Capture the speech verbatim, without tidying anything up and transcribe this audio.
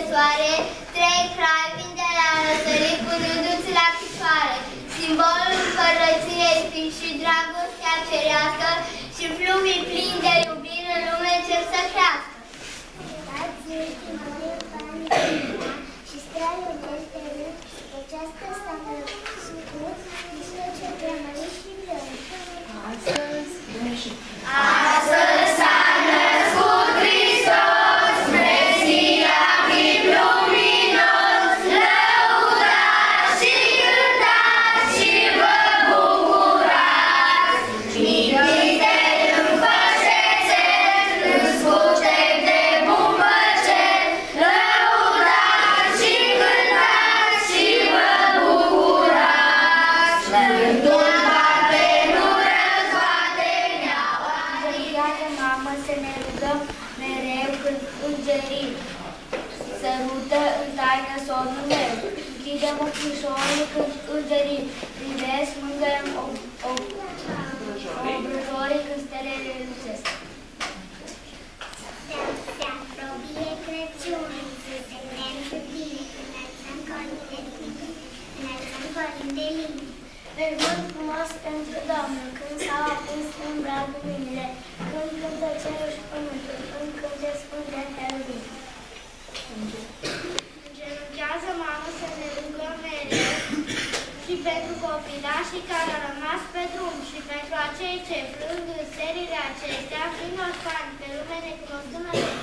soare, trei crai vin de la răsărit punându-ți la picioare. Simbolul împărăției fiind și dragostea cerească și fluvii plini de iubire în lume cer să crească. Și stralul de râd, această stană sucut, mijloce brămări și blări. Astăzi, Astăzi s-a născut Hristos, Mesia, chip luminos, lăudați și cântați și vă bucurați. Mintiți de înfășețe, înscutec de bun păcet, lăudați și cântați și vă bucurați. Lăudul bate, nu răzbate, neaua. Iată, mamă, să ne rugăm mereu când îngerii sărută în taină somnul meu. Închidem ochișorul când îngerii privesc, mângâiem obrăjorii când stelele lucesc. Se apropie Crăciunul, să se nemte bine, înălțăm colinde line. Vermânt frumos pentru Domnul, când s-au aprins în brad luminile, când cântă cerul și pământul, când cânte sfânte heruvim. Îngenunchează, mamă, să ne rugăm mereu și pentru copilașii care au rămas pe drum și pentru acei ce plâng în serile acestea, fiind orfani pe lume necunoscându-ne